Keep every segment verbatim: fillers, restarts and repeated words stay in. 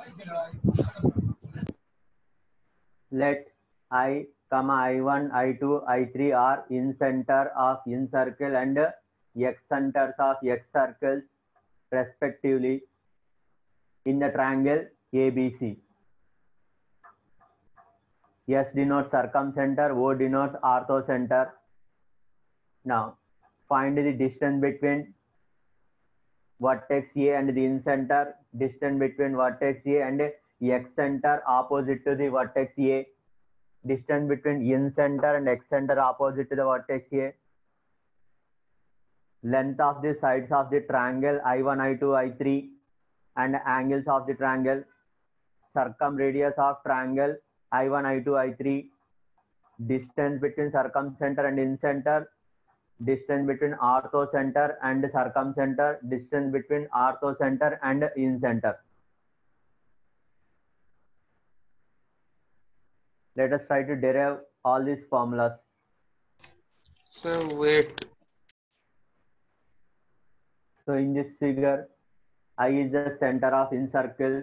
Let I, comma I one, I two, I three are in center of in circle and x centers of x circles respectively in the triangle A B C. S denotes circumcenter, O denotes orthocenter. Now find the distance between vertex A and the incenter, distance between vertex A and x center opposite to the vertex A, distance between incenter and x center opposite to the vertex A, length of the sides of the triangle I one, I two, I three and angles of the triangle, circumradius of triangle I one, I two, I three, distance between circumcenter and incenter, distance between orthocenter and circumcenter, distance between orthocenter and incenter. Let us try to derive all these formulas. So wait. So in this figure, I is the center of in circle,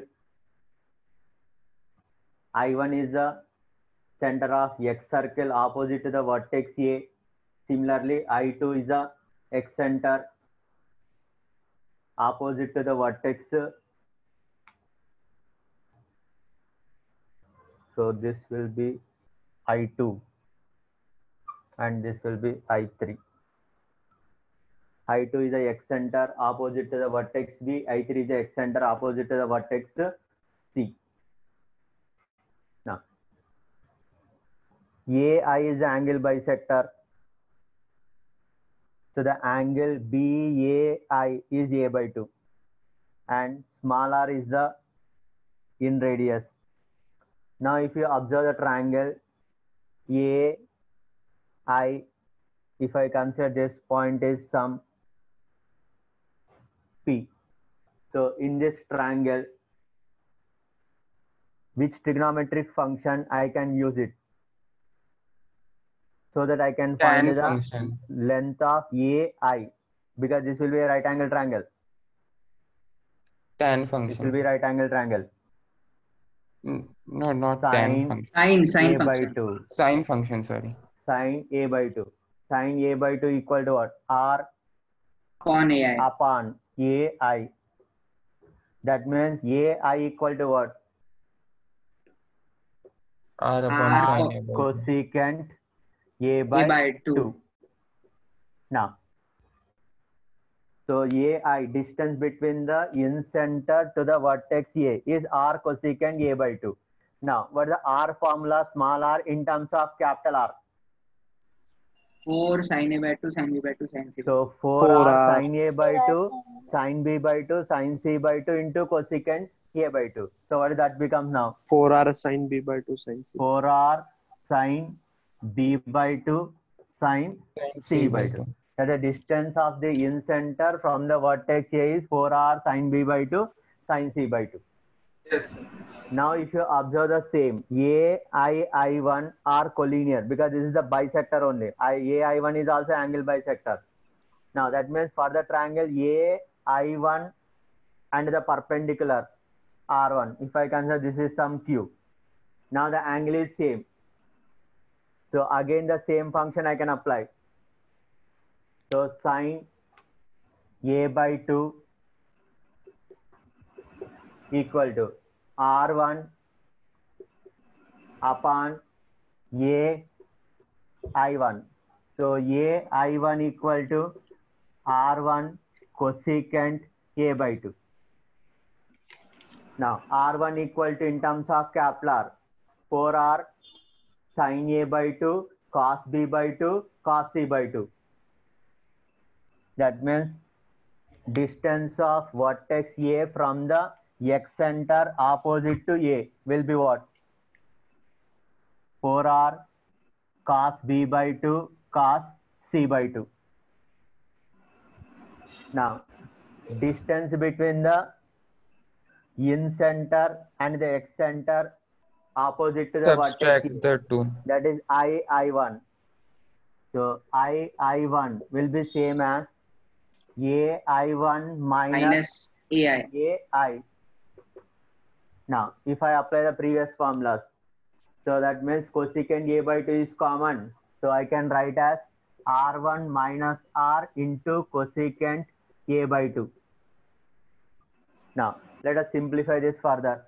I one is the center of x circle opposite to the vertex A. Similarly, I two is the x center opposite to the vertex. So this will be I two and this will be I three. I two is the x center opposite to the vertex B. I three is the x center opposite to the vertex C. Now, A I is the angle bisector. So the angle B A I is A by two and small r is the in radius. Now if you observe the triangle A I, if I consider this point is some P. So in this triangle, which trigonometric function I can use it? So that I can Tan find the function. length of A I, because this will be a right angle triangle. Tan This will function. be right angle triangle. Mm, No, not tan Sine function. Sine, sine A by function. two. Sine function, sorry. Sine A by two. Sine A by two equal to what? R Upon A I. upon A I. That means A I equal to what? R upon R sine upon- A by two. Cosecant A A by, by two. two. Now, so A I, distance between the in center to the vertex A is R cosecant A by two. Now, what is the R formula, small r in terms of capital R? four sine A by two, sine B by two, sine C by two. So four four r R. sine A by two, sine B by two, sine C by two into cosecant A by two. So what does that becomes now? four R sine B by two sine C. four r sine B by two, sine Sine C by two. That the distance of the in center from the vertex A is four r sine B by two, sine C by two. Yes. Now if you observe the same, A I I one are collinear because this is the bisector only. I, A I one is also angle bisector. Now that means for the triangle A I one and the perpendicular R one, if I consider this is some Q. Now the angle is same. So again the same function I can apply. So sine A by two equal to R one upon A I one. So A I one equal to R one cosecant A by two. Now R one equal to in terms of capital R, four R sine A by two, cos B by two, cos C by two. That means distance of vertex A from the x center opposite to A will be what? four R cos B by two, cos C by two. Now, distance between the in center and the x center opposite to the vertex Subtract A, the two. that is I I one. So I I one will be same as A I one minus Minus A I. A I. Now, if I apply the previous formulas, so that means cosecant A by two is common. So I can write as R one minus R into cosecant A by two. Now, let us simplify this further.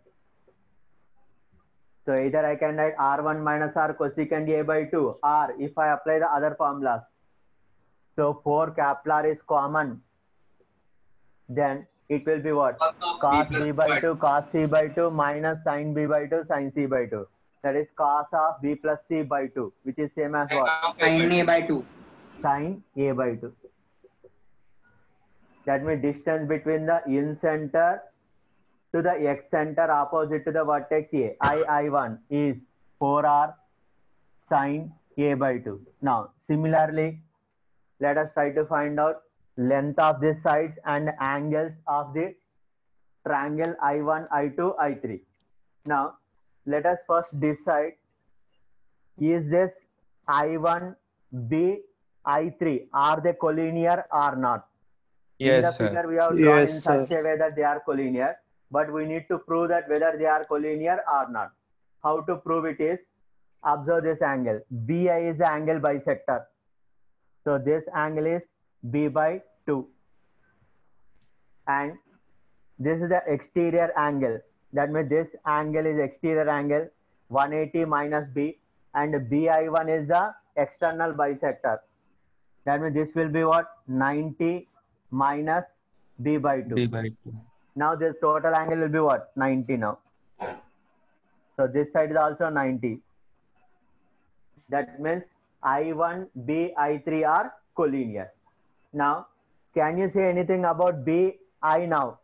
So either I can write R one minus R cosecant A by two, or if I apply the other formulas, so four capital R is common, then it will be what? Cos B by two, cos C by two minus sin B by two, sin C by two. That is cos of B plus C by two, which is same as what? Sin A by two. Sin A by two. That means distance between the in center to the x center opposite to the vertex A, I, I one is four R sin A by two. Now, similarly, let us try to find out length of this sides and angles of the triangle I one, I two, I three. Now, let us first decide, is this I one, B, I three, are they collinear or not? In the Yes, sir. figure we have drawn Yes, in such sir. a way that they are collinear, but we need to prove that whether they are collinear or not. How to prove it is, observe this angle. B I is the angle bisector. So this angle is B by two. And this is the exterior angle. That means this angle is exterior angle, one eighty minus B, and B I one is the external bisector. That means this will be what? ninety minus B by two. B by two. Now this total angle will be what? ninety now. So this side is also ninety. That means I one, B, I three are collinear. Now, can you say anything about B I now?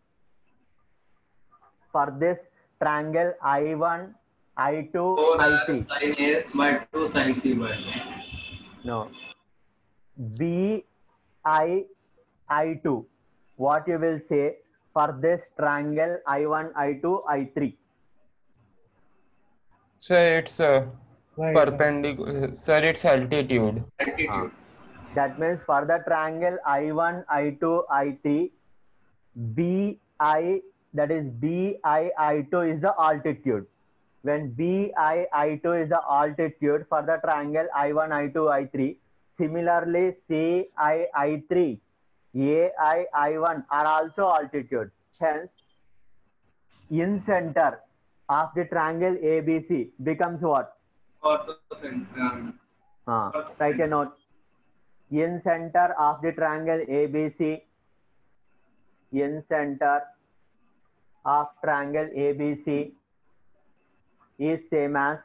For this triangle I one, I two, I three. Sin A by two, sin C by two. No. B I, I two. What you will say for this triangle I one, I two, I three? Sir, it's uh, perpendicular. Sir, it's altitude. Altitude. Ah. That means for the triangle I one, I two, I three, B I, that is B I, I two is the altitude. When B I, I two is the altitude for the triangle I one, I two, I three, similarly C I, I three, A I, I one are also altitude. Hence, in center of the triangle A B C becomes what? Orthocenter. Uh, write a note. In center of the triangle A B C, in center of triangle A B C is same as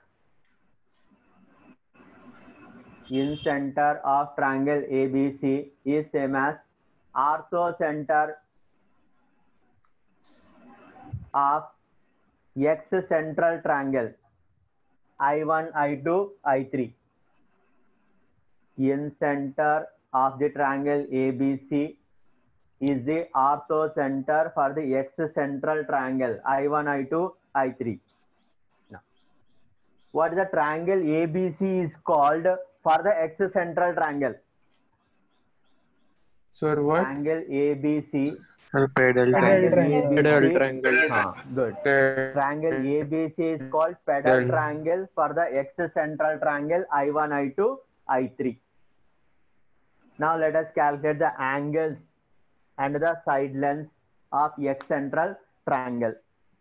in center of triangle A B C is same as orthocenter of X central triangle I one, I two, I three. In center of the triangle A B C is the orthocenter for the X central triangle I one, I two, I three. Now, what the triangle A B C is called for the X central triangle? Sir, what? Triangle A B C. Pedal Triangle triangle. A B C. Pedal triangle. Ah, good. Sir, Triangle A B C is called pedal Pedal. triangle for the X central triangle I one, I two, I three. Now let us calculate the angles and the side lengths of X central triangle.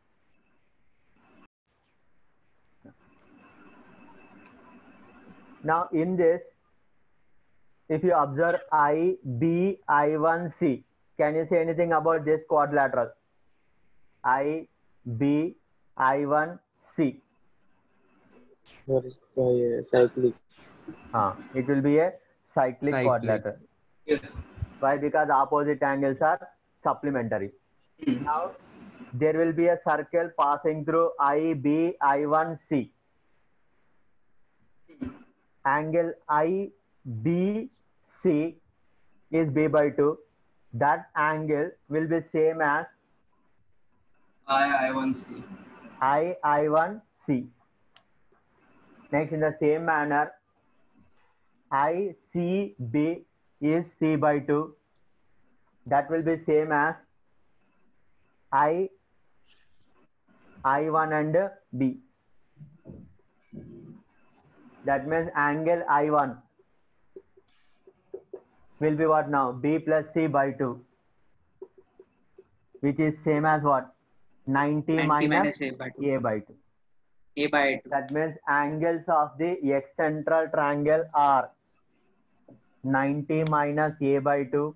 Now in this, if you observe I, B, I one, C, can you say anything about this quadrilateral? I, B, I one, C. Cyclic. Uh, it will be a cyclic, Cyclic. quadrilateral. Yes. Why? Because opposite angles are supplementary. Hmm. Now there will be a circle passing through I, B, I one, C. Angle I, B, C is B by two. That angle will be same as I, I one C. I, I one, C. Next, in the same manner, I, C, B is C by two. That will be same as I, I one and B. That means angle I one will be what now? B plus C by two, which is same as what? ninety, ninety minus minus A by two. A by two. A by two. That means angles of the excentral triangle are ninety minus A by two,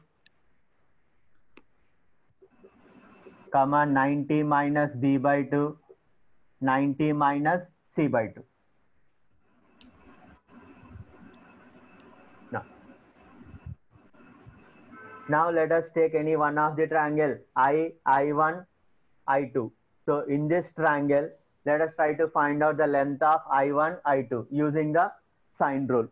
comma ninety minus B by two, ninety minus C by two. Now, now let us take any one of the triangle I, I one, I two. So in this triangle, let us try to find out the length of I one, I two using the sine rule.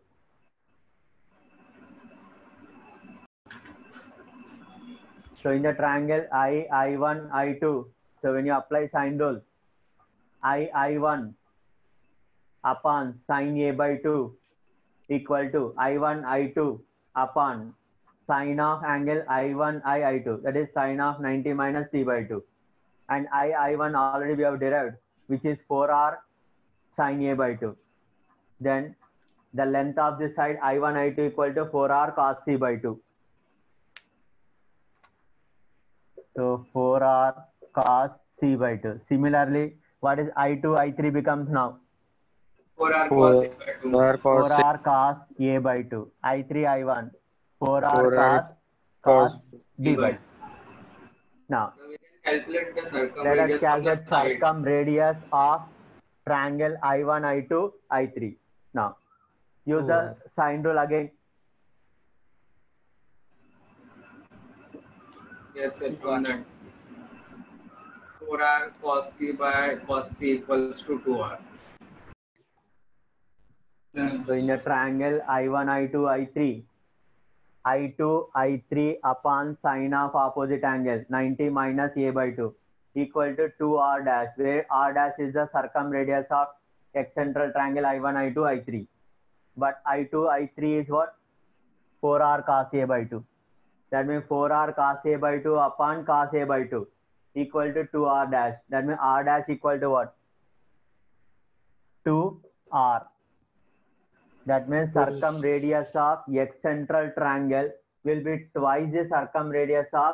So in the triangle I, I one, I two, so when you apply sine rule, I, I one upon sine A by two equal to I one, I two upon sine of angle I one, I, I two, that is sine of ninety minus C by two. And I, I one already we have derived, which is four R sine A by two. Then the length of this side I one, I two equal to four R cos C by two. So four R cos C by two. Similarly, what is I two, I three becomes now? four R four cos A by two. R cos four R cos A by two. I three, I one. four R four R cos, cos cos B by two. Now, So we can calculate the let us circumradius of the calculate side. circumradius of triangle I one, I two, I three. Now, use the sine rule again. Yes, sir, from that. four R cos C by cos C equals to two R. So in the triangle I one, I two, I three, I two, I three upon sine of opposite angle ninety minus A by two equal to two R dash, where R dash is the circumradius of excentral triangle I one, I two, I three. But I two, I three is what? four R cos A by two. That means four R cos A by two upon cos A by two equal to two R dash. That means R dash equal to what? two R. That means circumradius of excentral triangle will be twice the circumradius of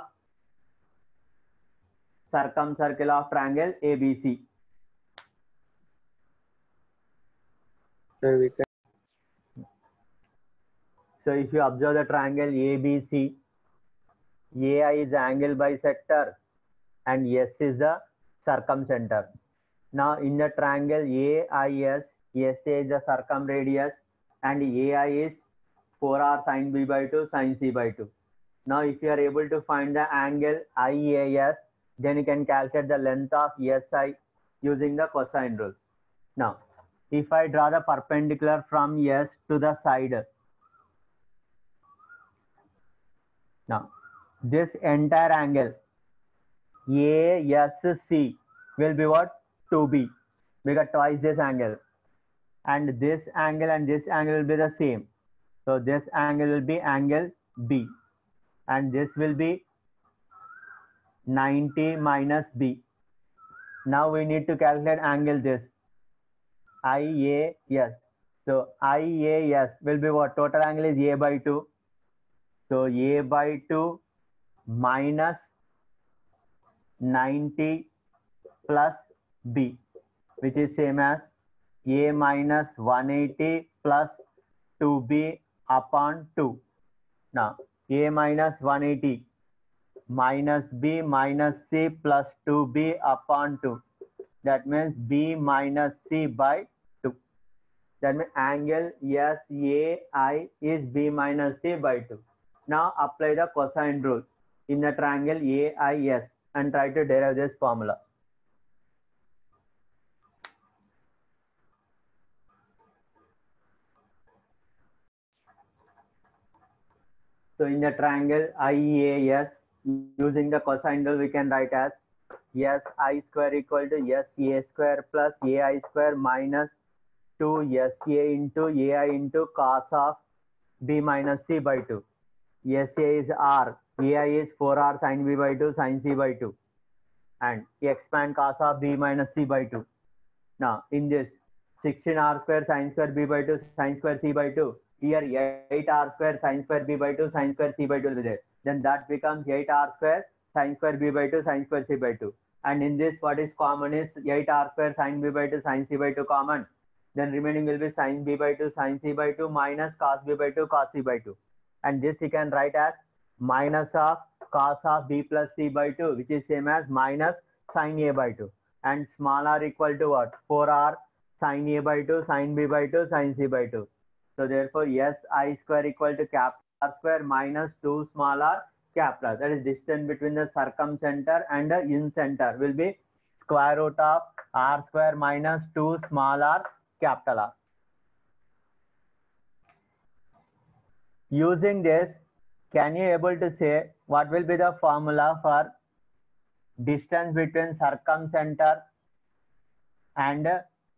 circumcircle of triangle A B C. Sir, we can So if you observe the triangle A B C, A I is the angle bisector and S is the circumcenter. Now in the triangle A I S, S A is the circumradius and A I is four R sine B by two, sine C by two. Now if you are able to find the angle I A S, then you can calculate the length of S I using the cosine rule. Now, if I draw the perpendicular from S to the side, now this entire angle A S C will be what? two B, because twice this angle. And this angle and this angle will be the same. So this angle will be angle B. And this will be ninety minus B. Now we need to calculate angle this. I A S. So I A S will be what? Total angle is A by two. So A by two minus ninety plus B, which is same as A minus one eighty plus two B upon two. Now A minus one eighty minus B minus C plus two B upon two. That means B minus C by two. That means angle S A I is B minus C by two. Now apply the cosine rule in the triangle A I S and try to derive this formula. So in the triangle I A S, using the cosine rule, we can write as S I square equal to S A square plus A I square minus two S A into A I into cos of B minus C by two. S A is R, A I is four R sine B by two, sine C by two. and expand cos of b minus c by two. Now in this sixteen r square sine square b by two sine square c by two, here eight r square sine square b by two sine square c by two will be there. Then that becomes eight r square sine square b by two sine square c by two. And in this, what is common is eight r square sine b by two sine c by two common. Then remaining will be sine b by two sine c by two minus cos b by two cos c by two. And this you can write as minus of cos of b plus c by two, which is same as minus sine a by two. And small r equal to what? four r sine a by two sine b by two sine c by two. So therefore, yes, I square equal to capital R square minus two small r capital. That is distance between the circumcenter and the incenter will be square root of r square minus two small r capital R. Using this, can you able to say what will be the formula for distance between circumcenter and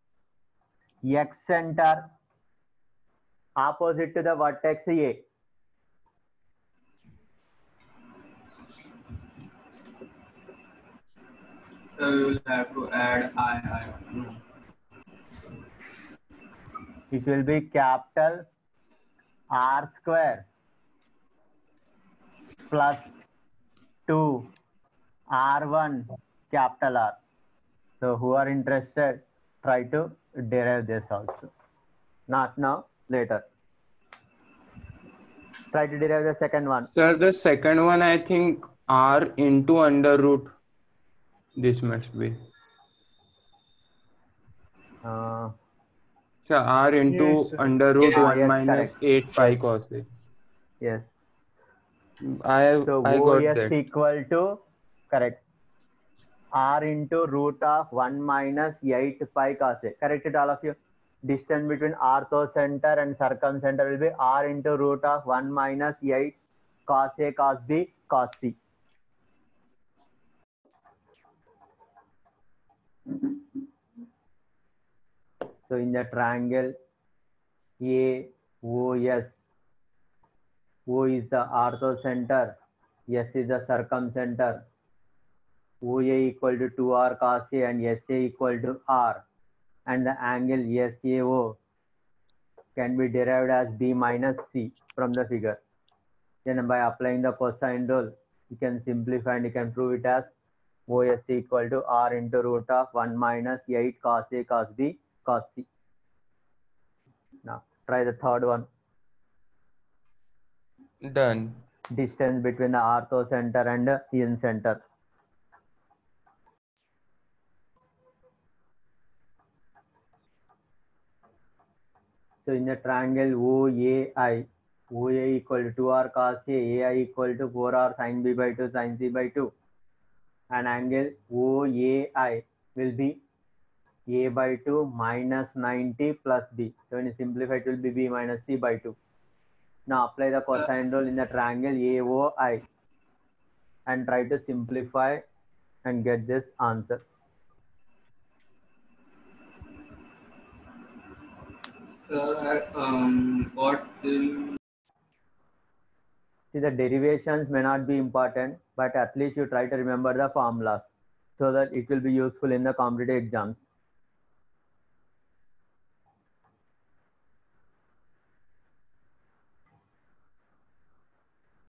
excenter opposite to the vertex A? So we will have to add I, I. It will be capital R square plus two R one capital R. So who are interested, try to derive this also. Not now, later. Try to derive the second one. Sir, the second one, I think R into under root. This must be. Uh, So R into Yes, sir. under root Yeah, one yes, minus correct. eight pi cos A. yes. I So I O got S that. equal to, correct, R into root of one minus eight pi cos A. Correct it all of you. Distance between orthocenter and circumcenter will be R into root of one minus eight cos A cos B cos C. So in the triangle A O S, O is the orthocenter, S is the circumcenter. O A equal to two R cos A and S A equal to R. And the angle S A O can be derived as B minus C from the figure. Then by applying the cosine rule, you can simplify and you can prove it as O S equal to R into root of one minus eight cos A cos B cos C. Now try the third one. Done. Distance between the orthocenter and the incenter. So in the triangle O A I, O A equal to two R cos A, A I equal to four R sin B by two sin C by two. And angle O A I will be A by two minus ninety plus B. So when you simplify, it will be B minus C by two. Now apply the cosine rule in the triangle A O I and try to simplify and get this answer. Sir, um, what will See, the derivations may not be important, but at least you try to remember the formulas so that it will be useful in the competitive exams.